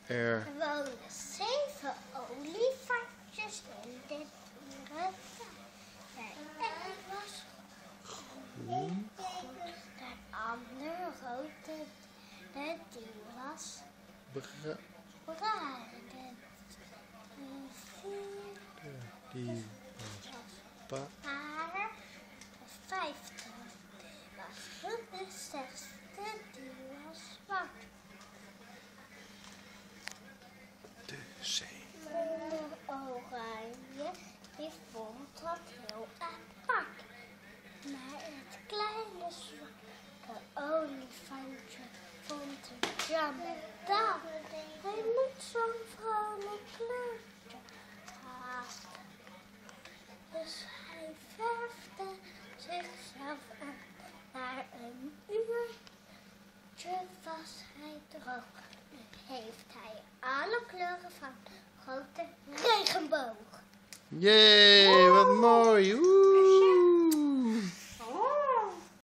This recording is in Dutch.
Er wonen 7 olifantjes in dit dierentuin. En was groen. de andere rode, die was Bruin. Die was Maar de 5e was groen, de 6e die was zwart. de zee. Meneer Oranje, die vond dat heel apart. Maar het kleine zwakke olifantje vond het jammer dat hij niet zo'n vrolijk kleurtje had. Dus hij verfde zichzelf aan. Na een uurtje was hij droog. Nu heeft hij alle kleuren van de grote regenboog. Jee, wat mooi.